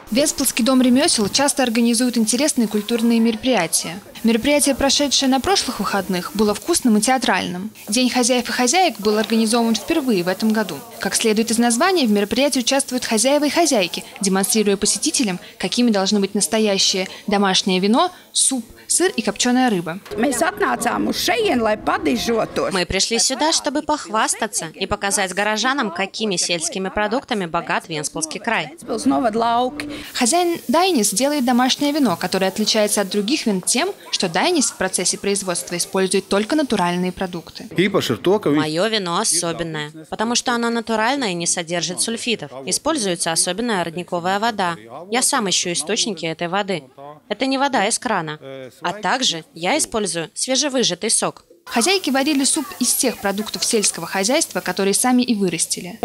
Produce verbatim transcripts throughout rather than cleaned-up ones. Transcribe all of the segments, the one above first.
Венспилский дом ремесел часто организует интересные культурные мероприятия. Мероприятие, прошедшее на прошлых выходных, было вкусным и театральным. День хозяев и хозяек был организован впервые в этом году. Как следует из названия, в мероприятии участвуют хозяева и хозяйки, демонстрируя посетителям, какими должны быть настоящее домашнее вино, суп, сыр и копченая рыба. Мы пришли сюда, чтобы похвастаться и показать горожанам, какими сельскими продуктами богат Венспилский край. Хозяин Дайнис делает домашнее вино, которое отличается от других вин тем, что Дайнис в процессе производства использует только натуральные продукты. Мое вино особенное, потому что оно натуральное и не содержит сульфитов. Используется особенная родниковая вода. Я сам ищу источники этой воды. Это не вода из крана. А также я использую свежевыжатый сок. Хозяйки варили суп из тех продуктов сельского хозяйства, которые сами и вырастили.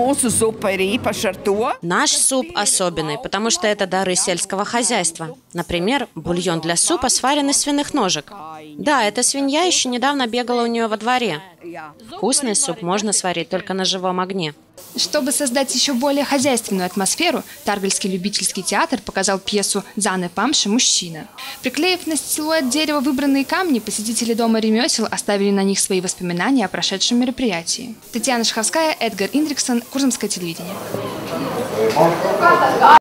Наш суп особенный, потому что это дары сельского хозяйства. Например, бульон для супа сварен из свиных ножек. Да, эта свинья еще недавно бегала у нее во дворе. Вкусный суп можно сварить только на живом огне. Чтобы создать еще более хозяйственную атмосферу, Таргальский любительский театр показал пьесу Заны Памши «Мужчина». Приклеив на силуэт дерева выбранные камни, посетители дома ремесел оставили на них свои воспоминания о прошедшем мероприятии. Татьяна Шаховская, Эдгар Индриксон, Курзамское телевидение.